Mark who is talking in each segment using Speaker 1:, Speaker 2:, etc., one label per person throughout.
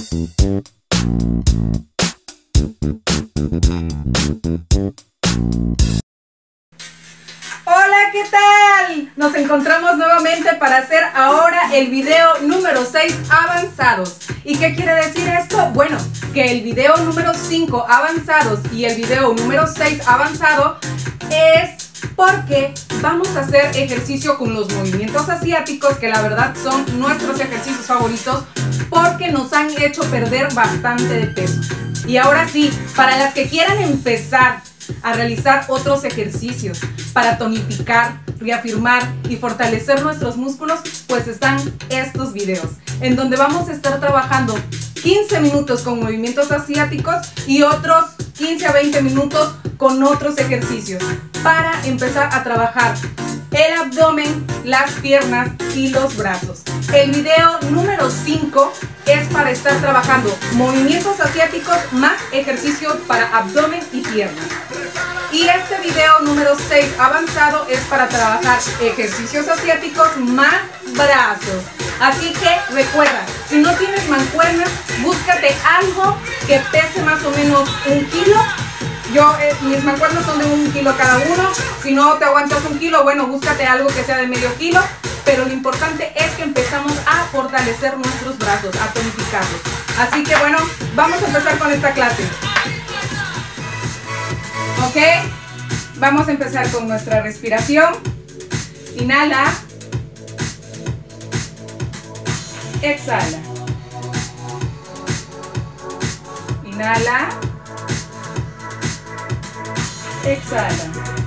Speaker 1: Hola, ¿qué tal? Nos encontramos nuevamente para hacer ahora el video número 6 avanzados. ¿Y qué quiere decir esto? Bueno, que el video número 5 avanzados y el video número 6 avanzado es porque vamos a hacer ejercicio con los movimientos asiáticos, que la verdad son nuestros ejercicios favoritos porque nos han hecho perder bastante de peso. Y ahora sí, para las que quieran empezar a realizar otros ejercicios para tonificar, reafirmar y fortalecer nuestros músculos, pues están estos videos en donde vamos a estar trabajando 15 minutos con movimientos asiáticos y otros 15 a 20 minutos con otros ejercicios para empezar a trabajar el abdomen, las piernas y los brazos. El video número 5 es para estar trabajando movimientos asiáticos más ejercicio para abdomen y piernas. Y este video número 6 avanzado es para trabajar ejercicios asiáticos más brazos. Así que recuerda, si no tienes mancuernas, búscate algo que pese más o menos 1 kilo. Mis mancuernas son de 1 kilo cada uno. Si no te aguantas 1 kilo, bueno, búscate algo que sea de medio kilo. Pero lo importante es que empezamos a fortalecer nuestros brazos, a tonificarlos. Así que bueno, vamos a empezar con esta clase. ¿Ok? Vamos a empezar con nuestra respiración. Inhala. Exhala. Inhala. Exhala.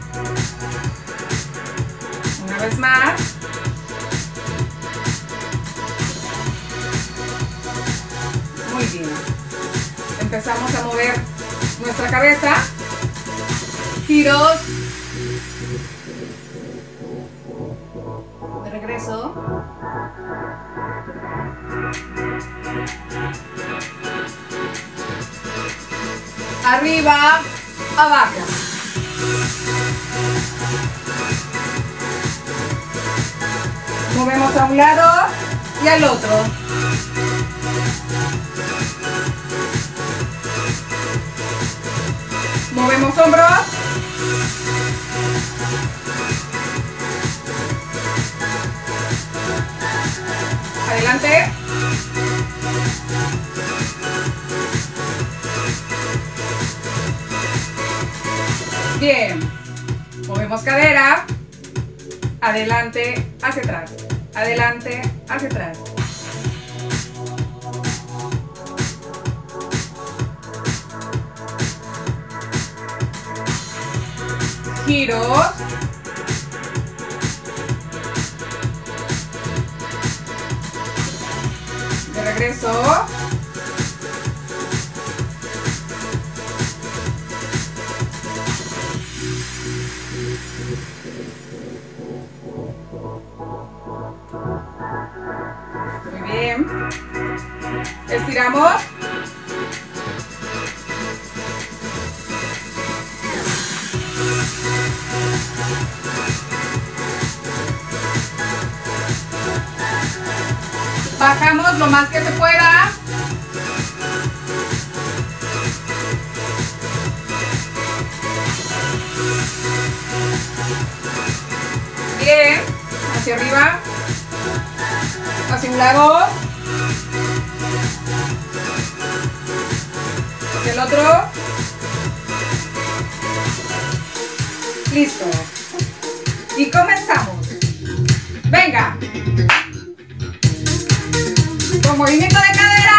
Speaker 1: Una vez más. Muy bien. Empezamos a mover nuestra cabeza. Giros. De regreso. Arriba, abajo. Movemos a un lado y al otro. Movemos hombros. Adelante. Bien. Movemos cadera. Adelante, hacia atrás. Adelante, hacia atrás. Giros. De regreso. Muy bien. Estiramos. Bajamos lo más que se pueda. Bien. Hacia arriba. Hacia un lado. Hacia el otro. Listo. Y comenzamos. Venga. Con movimiento de cadera.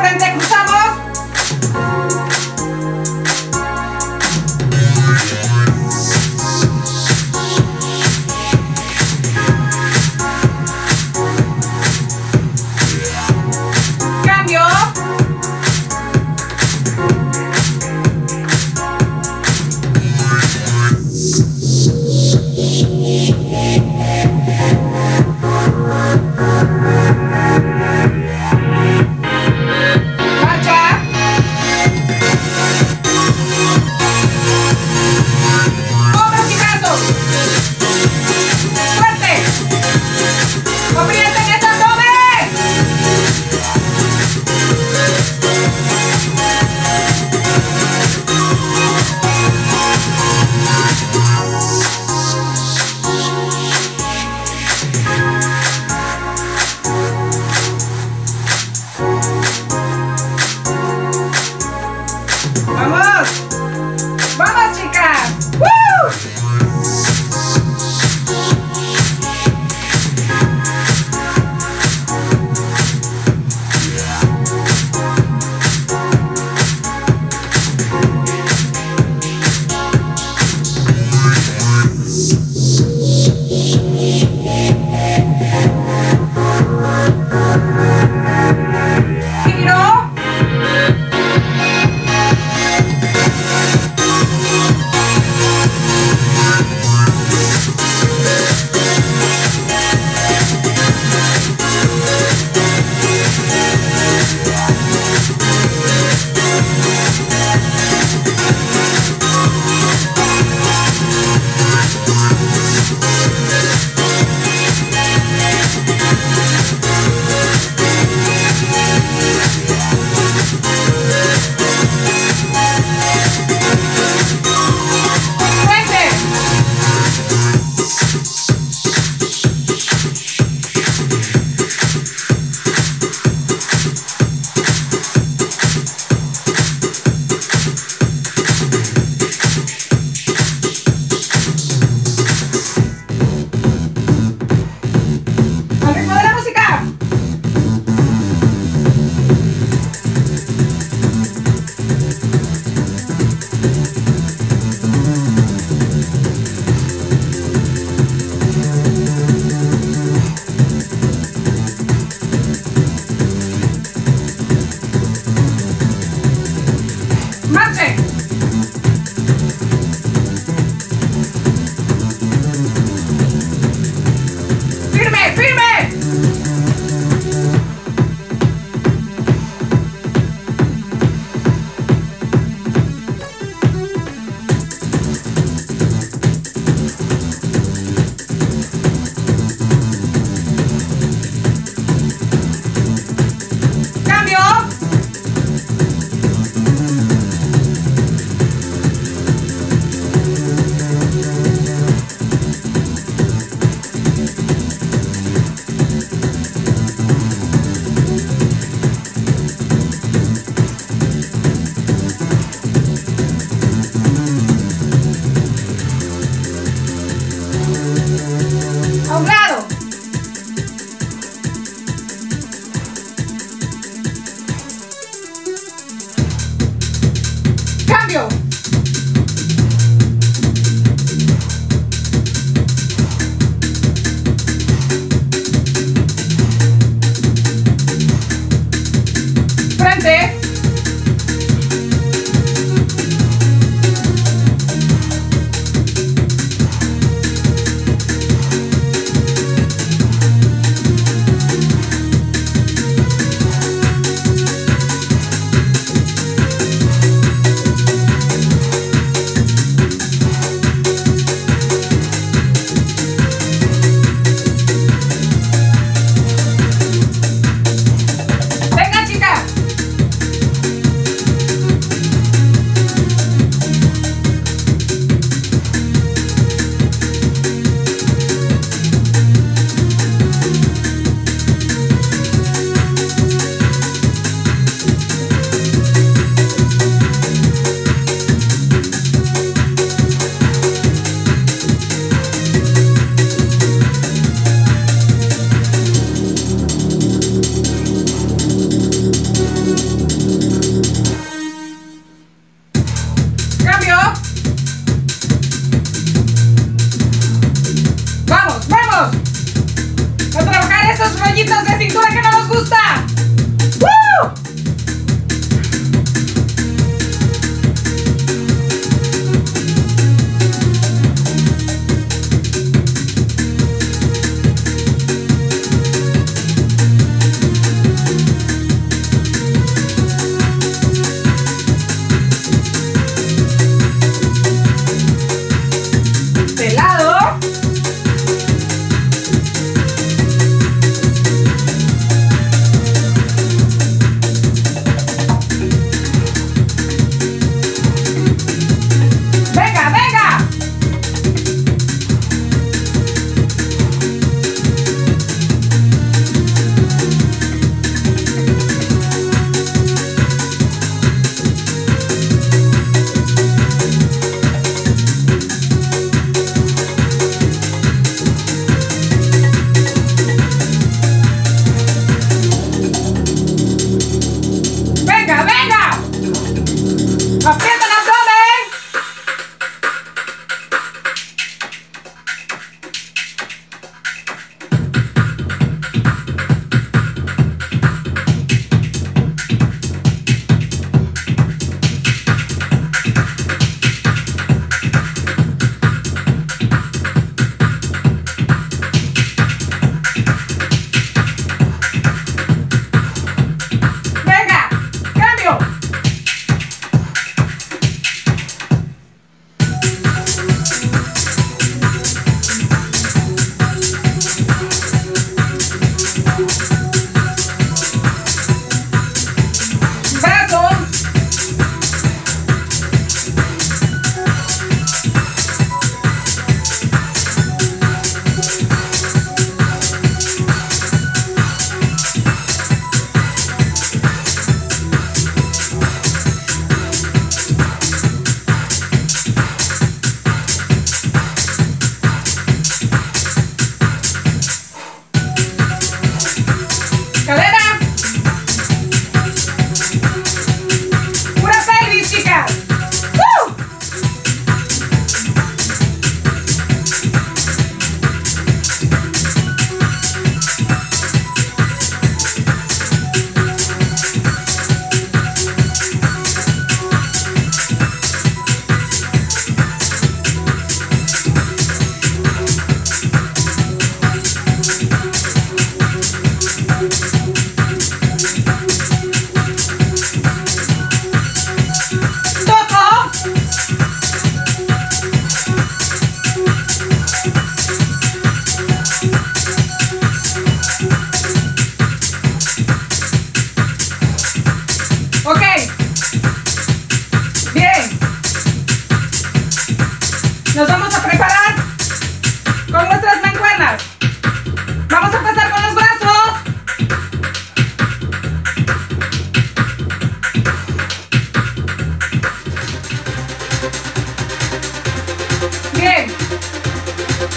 Speaker 1: frente, cruzamos. Cambio.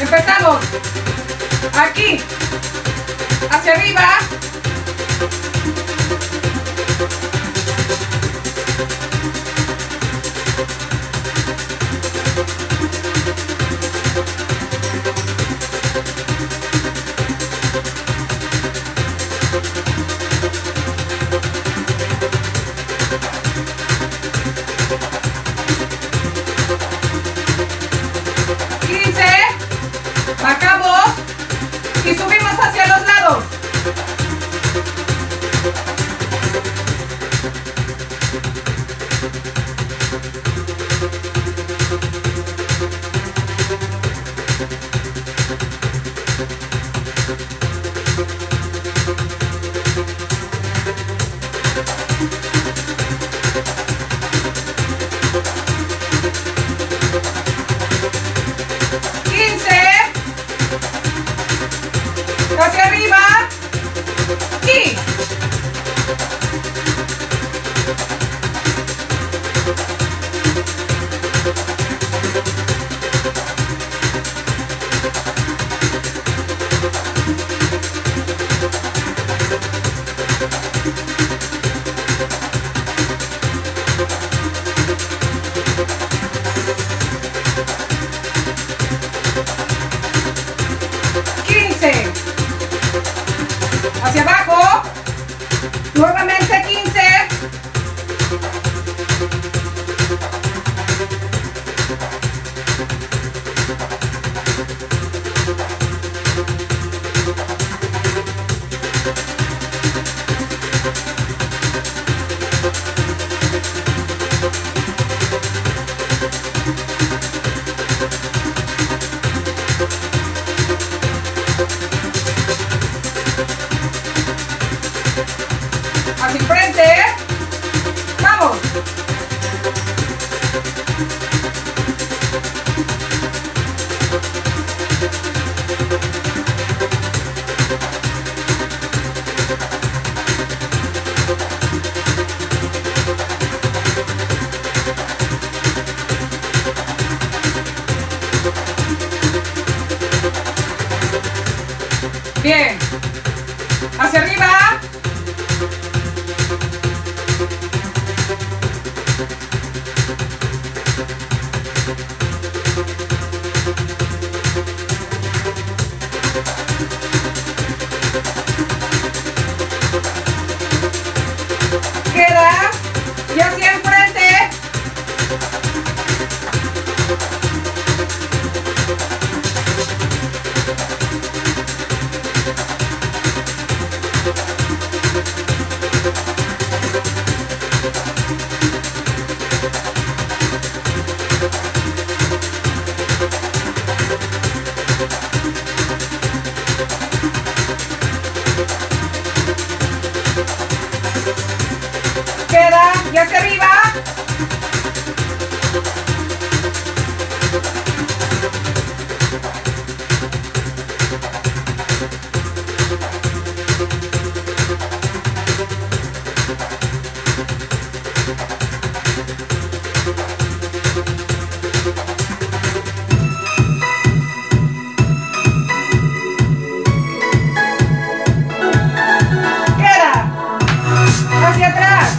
Speaker 1: Empezamos. Aquí. Hacia arriba. Bajamos y subimos hacia los lados. Hacia arriba y hacia abajo, nuevamente 15, hacia enfrente, vamos. Bien, hacia arriba. Queda y hacia enfrente. Queda y hacia arriba. Queda hacia atrás.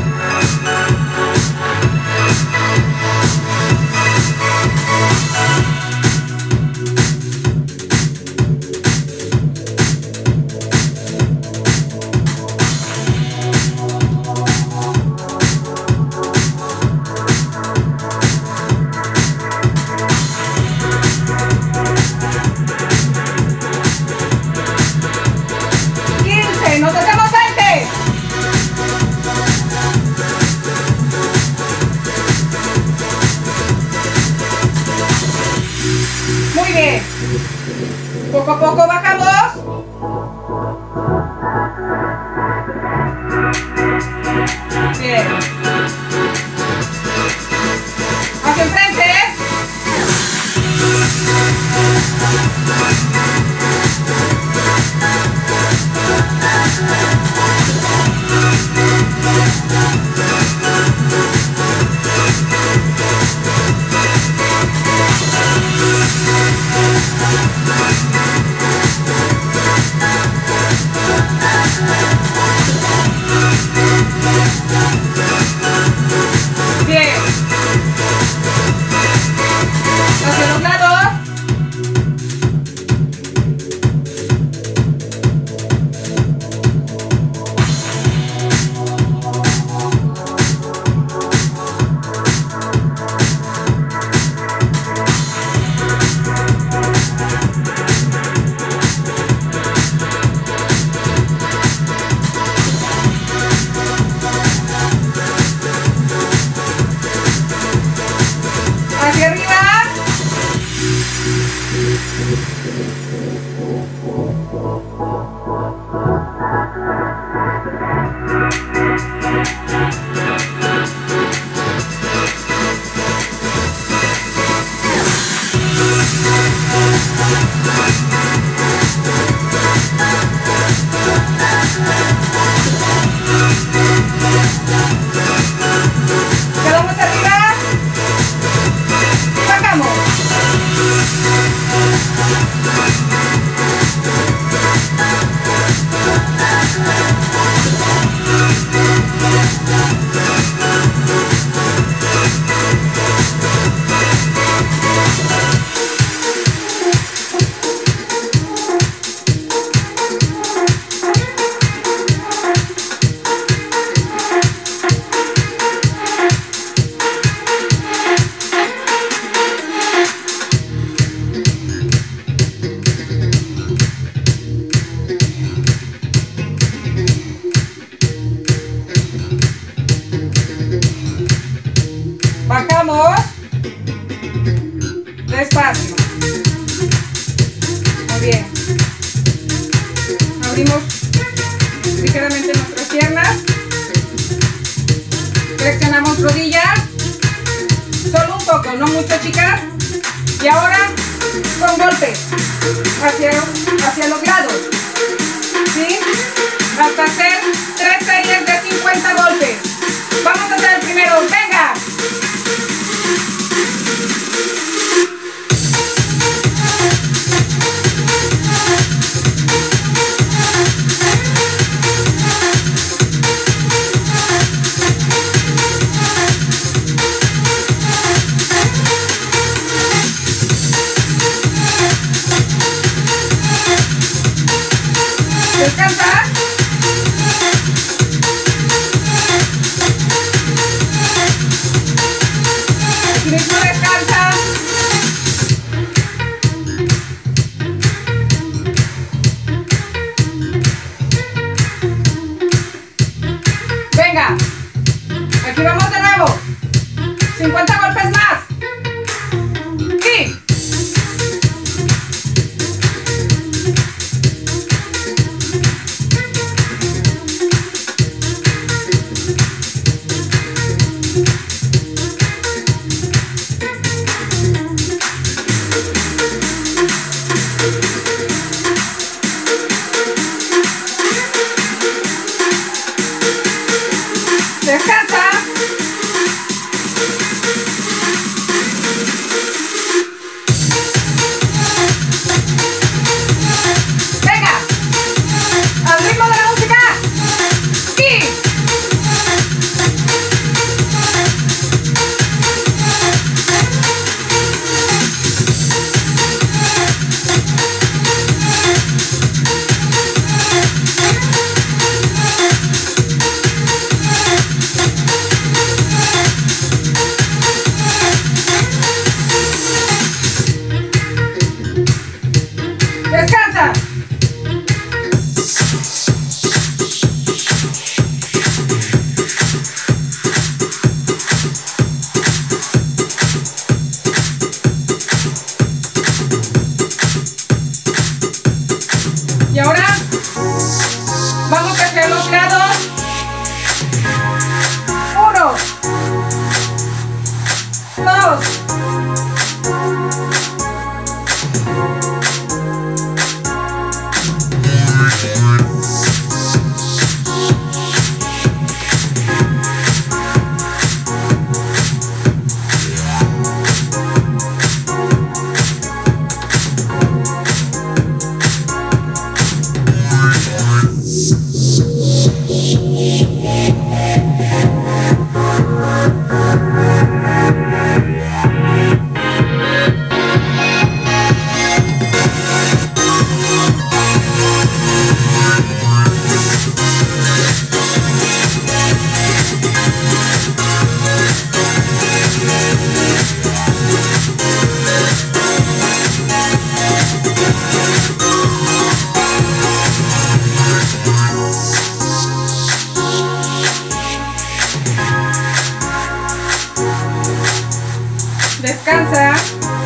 Speaker 1: Nos hacemos 20. Muy bien. Poco a poco bajamos. Bien. Hacia enfrente. poco, no mucho, chicas. Y ahora con golpes hacia los lados, ¿sí? Hasta hacer 3 series de 50 golpes. Vamos a hacer el primero. ¡Venga! Descansa. Aquí mismo descansa. Venga. Aquí vamos de nuevo. 50 golpes más. Sí. Descansa. Venga. Al ritmo de la música. Y descansa. Y ahora vamos hacia los lados. 1, 2, 2. Descansa.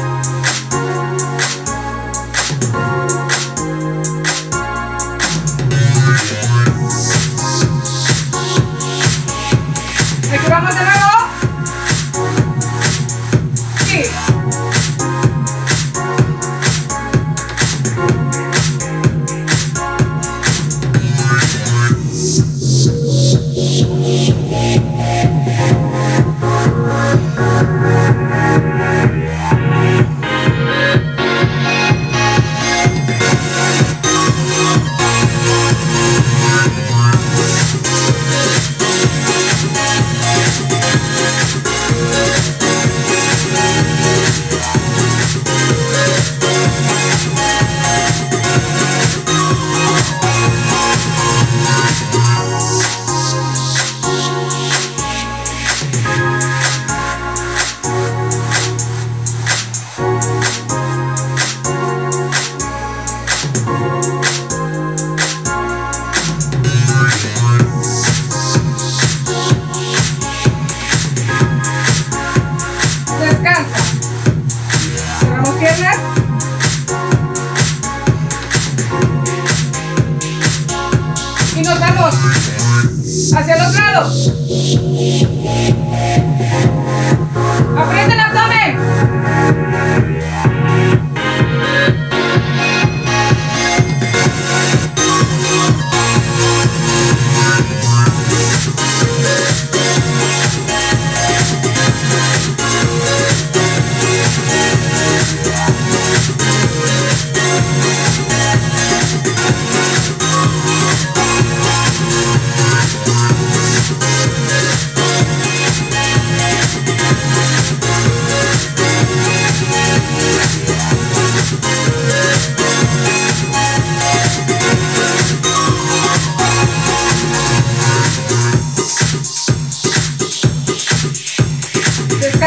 Speaker 1: Aquí vamos de nuevo. Sí. piernas. Y nos vamos hacia los lados. Aprieta el abdomen.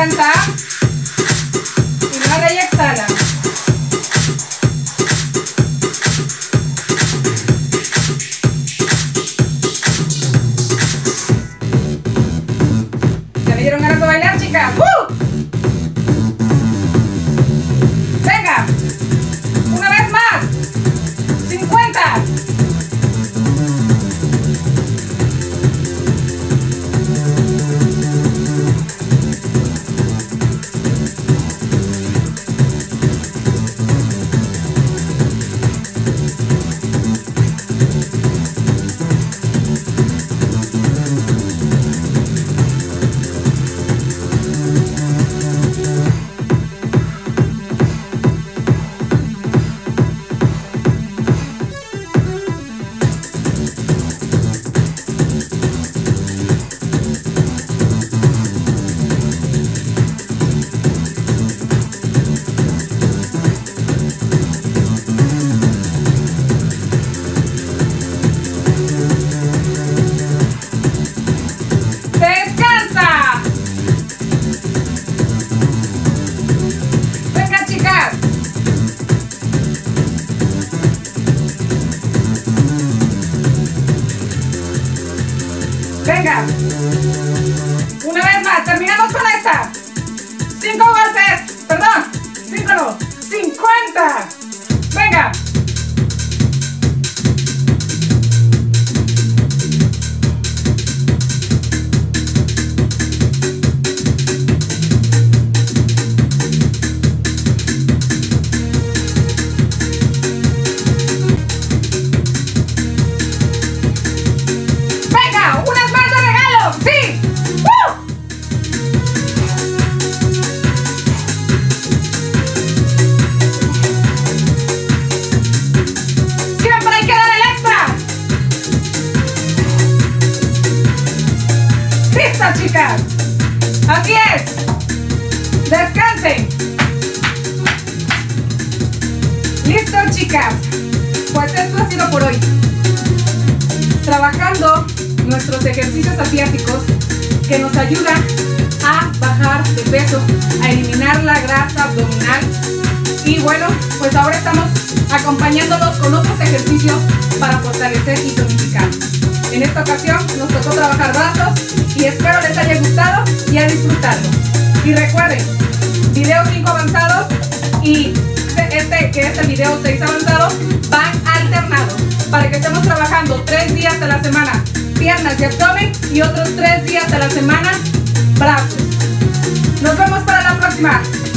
Speaker 1: descansa. Inhala y exhala. ¿Ya me dieron ganas de bailar, chicas? Venga. Una vez más. 50. Venga. Una vez más. Terminamos con esta. 5 golpes. Perdón. 5 no. 50. Venga. Chicas, así es. Descansen. Listo, chicas. Pues esto ha sido por hoy. Trabajando nuestros ejercicios asiáticos que nos ayudan a bajar de peso, a eliminar la grasa abdominal. Y bueno, pues ahora estamos acompañándolos con otros ejercicios para fortalecer y tonificar. En esta ocasión nos tocó trabajar brazos y espero les haya gustado y a disfrutarlo. Y recuerden, video 5 avanzados y este que es el video 6 avanzado van alternados para que estemos trabajando 3 días a la semana piernas y abdomen y otros 3 días a la semana brazos. Nos vemos para la próxima.